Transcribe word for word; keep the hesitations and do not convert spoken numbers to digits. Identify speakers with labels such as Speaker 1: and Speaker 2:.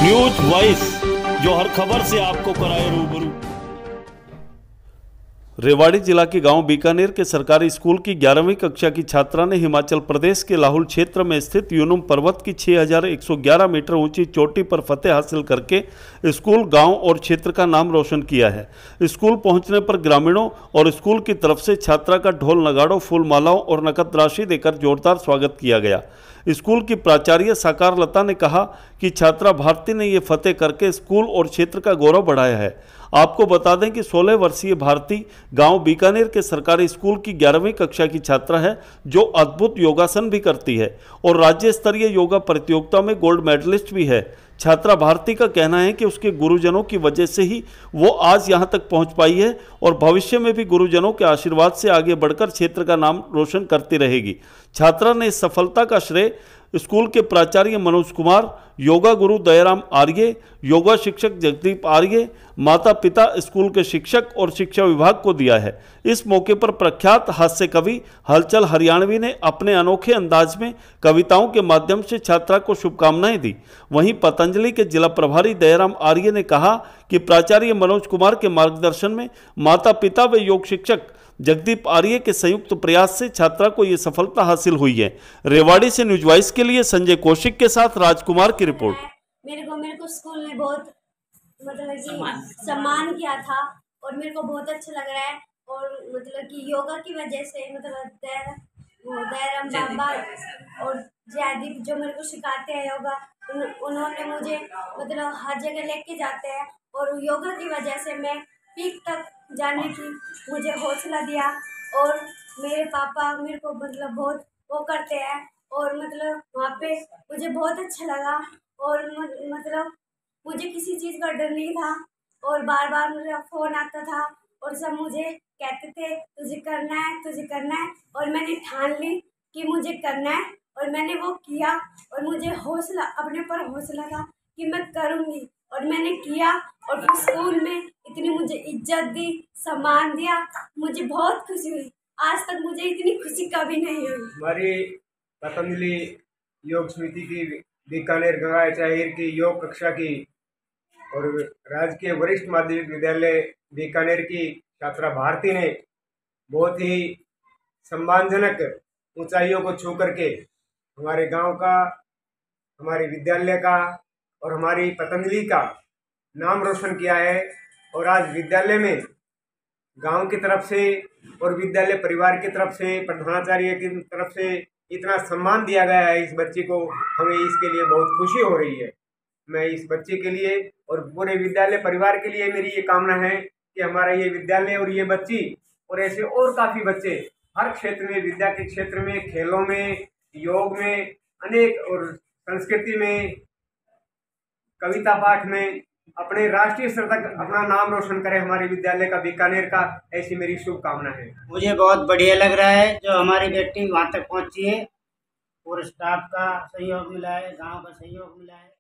Speaker 1: News voice, जो हर खबर से आपको कराए रूबरू। रेवाड़ी जिला के गांव बीकानेर के सरकारी स्कूल की ग्यारहवीं कक्षा की छात्रा ने हिमाचल प्रदेश के लाहुल क्षेत्र में स्थित यूनुम पर्वत की छह हज़ार एक सौ ग्यारह मीटर ऊंची चोटी पर फतेह हासिल करके स्कूल, गांव और क्षेत्र का नाम रोशन किया है। स्कूल पहुंचने पर ग्रामीणों और स्कूल की तरफ से छात्रा का ढोल नगाड़ों, फूल मालाओं और नकद राशि देकर जोरदार स्वागत किया गया। स्कूल की प्राचार्य साकार लता ने कहा कि छात्रा भारती ने ये फतेह करके स्कूल और क्षेत्र का गौरव बढ़ाया है। आपको बता दें कि सोलह वर्षीय भारती गांव बीकानेर के सरकारी स्कूल की ग्यारहवीं कक्षा की छात्रा है, जो अद्भुत योगासन भी करती है और राज्य स्तरीय योगा प्रतियोगिता में गोल्ड मेडलिस्ट भी है। छात्रा भारती का कहना है कि उसके गुरुजनों की वजह से ही वो आज यहां तक पहुंच पाई है और भविष्य में भी गुरुजनों के आशीर्वाद से आगे बढ़कर क्षेत्र का नाम रोशन करती रहेगी। छात्रा ने इस सफलता का श्रेय स्कूल के प्राचार्य मनोज कुमार, योगा गुरु दयाराम आर्य, योगा शिक्षक जगदीप आर्य, माता पिता, स्कूल के शिक्षक और शिक्षा विभाग को दिया है। इस मौके पर प्रख्यात हास्य कवि हलचल हरियाणवी ने अपने अनोखे अंदाज में कविताओं के माध्यम से छात्रा को शुभकामनाएं दी। वहीं पतंजलि के जिला प्रभारी दयाराम आर्य ने कहा कि प्राचार्य मनोज कुमार के मार्गदर्शन में माता पिता व योग शिक्षक जगदीप आर्य के संयुक्त प्रयास से छात्रा को यह सफलता हासिल हुई है। रेवाड़ी से न्यूज वॉइस के लिए संजय कौशिक के साथ राजकुमार की रिपोर्ट।
Speaker 2: मेरे को मेरे को स्कूल में बहुत मतलब कि सम्मान किया था और मेरे को बहुत अच्छा लग रहा है। और मतलब कि योगा की वजह से मतलब दयाराम बाबा और जयदीप जो मेरे को सिखाते हैं योगा, उन, उन्होंने मुझे मतलब हर जगह लेके जाते हैं और योगा की वजह से मैं पीक तक जाने की मुझे हौसला दिया। और मेरे पापा मेरे को मतलब बहुत वो करते हैं और मतलब वहाँ पे मुझे बहुत अच्छा लगा। और मतलब मुझे किसी चीज़ का डर नहीं था और बार बार मेरा फ़ोन आता था और सब मुझे कहते थे तुझे करना है, तुझे करना है। और मैंने ठान ली कि मुझे करना है और मैंने वो किया और मुझे हौसला, अपने पर हौसला था कि मैं करूँगी और मैंने किया। और फिर स्कूल में इतनी मुझे इज्जत दी, सम्मान दिया, मुझे बहुत खुशी हुई। आज तक मुझे इतनी खुशी कभी नहीं हुई।
Speaker 3: हमारी पतंजलि योग समिति की बीकानेर गंगा चाहिर की योग कक्षा की और राजकीय वरिष्ठ माध्यमिक विद्यालय बीकानेर की छात्रा भारती ने बहुत ही सम्मानजनक ऊंचाइयों को छू करके हमारे गांव का, हमारे विद्यालय का और हमारी पतंजलि का नाम रोशन किया है। और आज विद्यालय में गांव की तरफ से और विद्यालय परिवार की तरफ से, प्रधानाचार्य की तरफ से इतना सम्मान दिया गया है इस बच्ची को, हमें इसके लिए बहुत खुशी हो रही है। मैं इस बच्चे के लिए और पूरे विद्यालय परिवार के लिए मेरी ये कामना है कि हमारा ये विद्यालय और ये बच्ची और ऐसे और काफ़ी बच्चे हर क्षेत्र में, विद्या के क्षेत्र में, खेलों में, योग में, अनेक और संस्कृति में, कविता पाठ में अपने राष्ट्रीय स्तर तक अपना नाम रोशन करे हमारे विद्यालय का, बीकानेर का, ऐसी मेरी शुभकामना है।
Speaker 4: मुझे बहुत बढ़िया लग रहा है जो हमारी बेटी वहाँ तक पहुँची है और स्टाफ का सहयोग मिला है, गांव का सहयोग मिला है।